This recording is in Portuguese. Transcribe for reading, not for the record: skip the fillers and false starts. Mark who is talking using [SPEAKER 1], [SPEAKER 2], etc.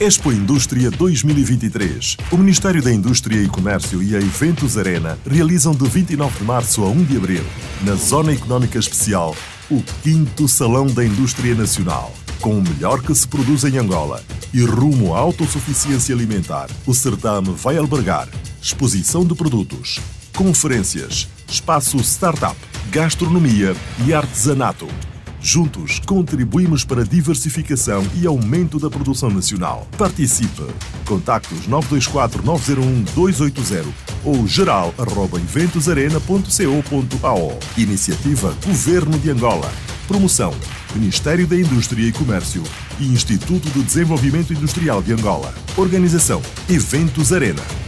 [SPEAKER 1] Expo Indústria 2023. O Ministério da Indústria e Comércio e a Eventos Arena realizam de 29 de março a 1 de abril, na Zona Económica Especial, o 5º Salão da Indústria Nacional. Com o melhor que se produz em Angola e rumo à autossuficiência alimentar, o certame vai albergar exposição de produtos, conferências, espaço startup, gastronomia e artesanato. Juntos, contribuímos para a diversificação e aumento da produção nacional. Participe! Contactos 924-901-280 ou geral@eventosarena.co.ao. Iniciativa Governo de Angola. Promoção Ministério da Indústria e Comércio e Instituto de Desenvolvimento Industrial de Angola. Organização Eventos Arena.